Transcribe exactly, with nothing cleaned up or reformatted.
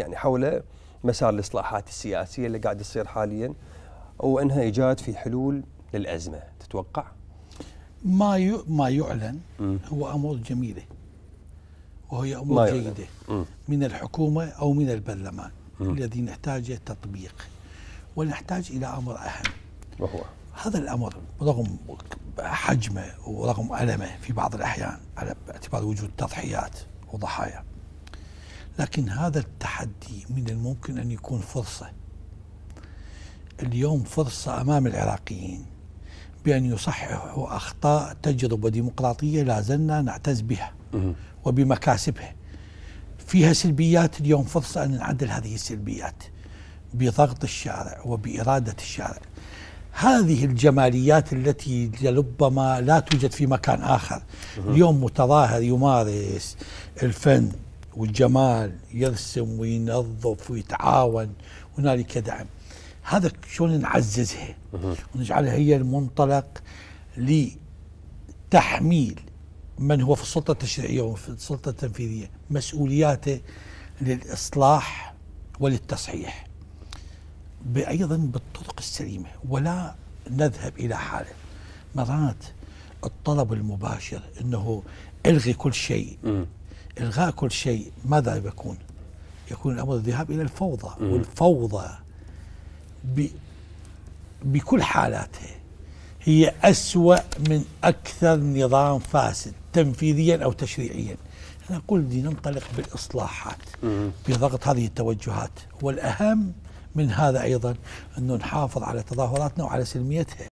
يعني حول مسار الإصلاحات السياسية اللي قاعد تصير حاليا وأنها إيجاد في حلول للأزمة. تتوقع؟ ما ما يعلن م. هو أمور جميلة وهي أمور جيدة م. من الحكومة أو من البرلمان م. الذي نحتاج تطبيق، ونحتاج إلى أمر أهم، وهو هذا الأمر رغم حجمه ورغم ألمه في بعض الأحيان على اعتبار وجود تضحيات وضحايا، لكن هذا التحدي من الممكن أن يكون فرصة. اليوم فرصة أمام العراقيين بأن يصححوا أخطاء تجربة ديمقراطية لا زلنا نعتز بها وبمكاسبها. فيها سلبيات، اليوم فرصة أن نعدل هذه السلبيات بضغط الشارع وبإرادة الشارع. هذه الجماليات التي لربما لا توجد في مكان آخر. اليوم متظاهر يمارس الفن والجمال، يرسم وينظف ويتعاون، هنالك دعم. هذا شلون نعززها ونجعلها هي المنطلق لتحميل من هو في السلطة التشريعية وفي السلطة التنفيذية مسؤولياته للإصلاح وللتصحيح، أيضا بالطرق السليمة، ولا نذهب إلى حالة مرات الطلب المباشر أنه الغي كل شيء. م. إلغاء كل شيء ماذا يكون؟ يكون الأمر الذهاب إلى الفوضى. م. والفوضى بكل حالاتها هي أسوأ من أكثر نظام فاسد تنفيذيا أو تشريعيا. أنا أقول بدي ننطلق بالإصلاحات بضغط هذه التوجهات، والأهم من هذا أيضا أنه نحافظ على تظاهراتنا وعلى سلميتها.